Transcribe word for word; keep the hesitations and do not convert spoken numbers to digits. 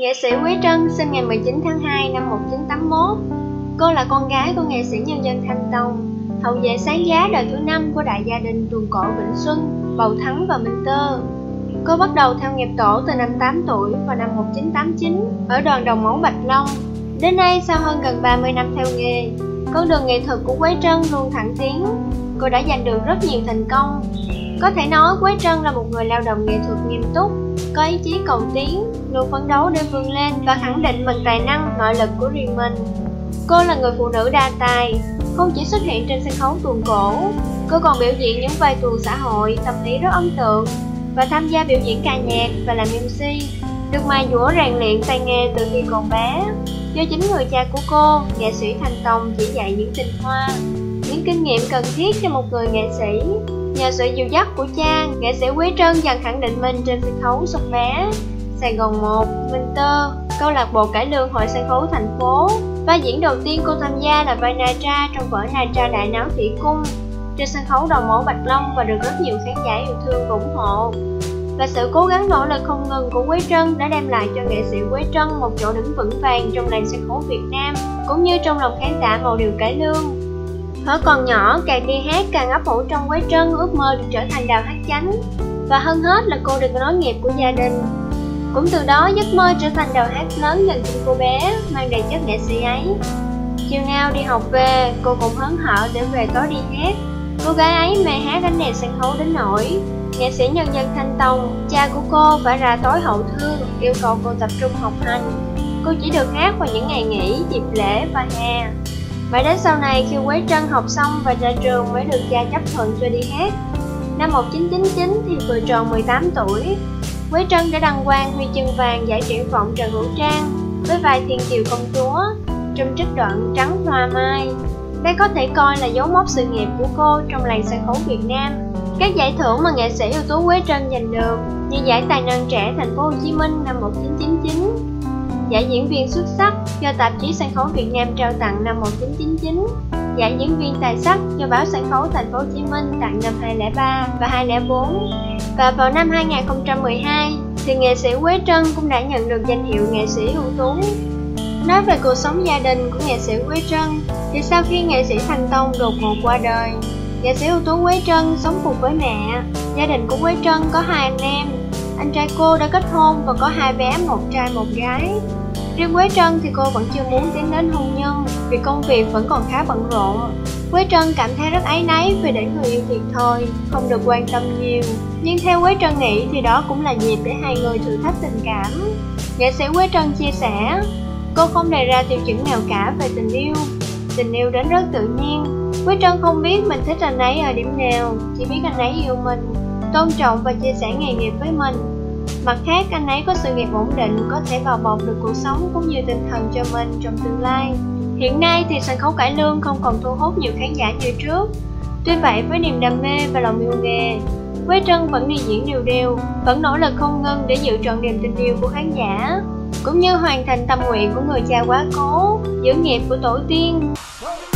Nghệ sĩ Quế Trân sinh ngày mười chín tháng hai năm một nghìn chín trăm tám mươi mốt. Cô là con gái của nghệ sĩ nhân dân Thanh Tông, hậu vệ sáng giá đời thứ năm của đại gia đình tuồng cổ Vĩnh Xuân, Bầu Thắng và Minh Tơ. Cô bắt đầu theo nghiệp tổ từ năm tám tuổi vào năm một nghìn chín trăm tám mươi chín ở đoàn Đồng Mẫu Bạch Long. Đến nay, sau hơn gần ba mươi năm theo nghề, con đường nghệ thuật của Quế Trân luôn thẳng tiến. Cô đã giành được rất nhiều thành công. Có thể nói Quế Trân là một người lao động nghệ thuật nghiêm túc, có ý chí cầu tiến, luôn phấn đấu để vươn lên và khẳng định bằng tài năng, nội lực của riêng mình. Cô là người phụ nữ đa tài, không chỉ xuất hiện trên sân khấu tuồng cổ, cô còn biểu diễn những vai tuồng xã hội, tâm lý rất ấn tượng và tham gia biểu diễn ca nhạc và làm em xê, được mài dũa rèn luyện tay nghề từ khi còn bé. Do chính người cha của cô, nghệ sĩ Thanh Tông, chỉ dạy những tinh hoa, những kinh nghiệm cần thiết cho một người nghệ sĩ. Nhờ sự dìu dắt của cha, nghệ sĩ Quế Trân dần khẳng định mình trên sân khấu xuất bé. Sài Gòn một, Minh Tơ, câu lạc bộ cải lương hội sân khấu thành phố. Vai diễn đầu tiên cô tham gia là vai Na Tra trong vở Na Tra Đại Náo Thủy Cung trên sân khấu Đồng Mẫu Bạch Long và được rất nhiều khán giả yêu thương và ủng hộ. Và sự cố gắng nỗ lực không ngừng của Quế Trân đã đem lại cho nghệ sĩ Quế Trân một chỗ đứng vững vàng trong làng sân khấu Việt Nam, cũng như trong lòng khán giả màu điều cải lương. Thuở còn nhỏ, càng đi hát càng ấp ủ trong Quế Trân ước mơ được trở thành đào hát chánh, và hơn hết là cô được nối nghiệp của gia đình. Cũng từ đó giấc mơ trở thành đào hát lớn dần trên cô bé, mang đầy chất nghệ sĩ ấy. Chiều nào đi học về, cô cũng hớn hở để về tối đi hát. Cô gái ấy mê hát ánh đèn sân khấu đến nỗi nghệ sĩ nhân dân Thanh Tông, cha của cô phải ra tối hậu thư yêu cầu cô tập trung học hành. Cô chỉ được hát vào những ngày nghỉ, dịp lễ và hè. Mãi đến sau này khi Quế Trân học xong và ra trường mới được cha chấp thuận cho đi hát. Năm một nghìn chín trăm chín mươi chín thì vừa tròn mười tám tuổi, Quế Trân đã đăng quang huy chương vàng giải triển vọng Trần Hữu Trang với vai Thiên Kiều Công Chúa trong trích đoạn Trắng Hoa Mai. Đây có thể coi là dấu mốc sự nghiệp của cô trong làng sân khấu Việt Nam. Các giải thưởng mà nghệ sĩ ưu tú Quế Trân giành được như giải tài năng trẻ Thành phố Hồ Chí Minh năm một nghìn chín trăm chín mươi chín, giải diễn viên xuất sắc do tạp chí Sân khấu Việt Nam trao tặng năm một nghìn chín trăm chín mươi chín, giải diễn viên tài sắc do báo Sân khấu Thành phố Hồ Chí Minh tặng năm hai không không ba và hai không không bốn. Và vào năm hai nghìn không trăm mười hai thì nghệ sĩ Quế Trân cũng đã nhận được danh hiệu nghệ sĩ ưu tú. Nói về cuộc sống gia đình của nghệ sĩ Quế Trân thì sau khi nghệ sĩ Thanh Tông đột ngột qua đời, nghệ sĩ ưu tú Quế Trân sống cùng với mẹ. Gia đình của Quế Trân có hai anh em, anh trai cô đã kết hôn và có hai bé, một trai một gái. Riêng Quế Trân thì cô vẫn chưa muốn tiến đến hôn nhân vì công việc vẫn còn khá bận rộn. Quế Trân cảm thấy rất áy náy vì để người yêu thiệt thòi, không được quan tâm nhiều. Nhưng theo Quế Trân nghĩ thì đó cũng là dịp để hai người thử thách tình cảm. Nghệ sĩ Quế Trân chia sẻ, cô không đề ra tiêu chuẩn nào cả về tình yêu. Tình yêu đến rất tự nhiên. Quế Trân không biết mình thích anh ấy ở điểm nào, chỉ biết anh ấy yêu mình, tôn trọng và chia sẻ nghề nghiệp với mình. Mặt khác, anh ấy có sự nghiệp ổn định, có thể vào bọc được cuộc sống cũng như tinh thần cho mình trong tương lai. Hiện nay thì sân khấu cải lương không còn thu hút nhiều khán giả như trước. Tuy vậy, với niềm đam mê và lòng yêu nghề, Quế Trân vẫn đi diễn đều đều, vẫn nỗ lực không ngừng để giữ trọn niềm tin yêu của khán giả, cũng như hoàn thành tâm nguyện của người cha quá cố, giữ nghiệp của tổ tiên.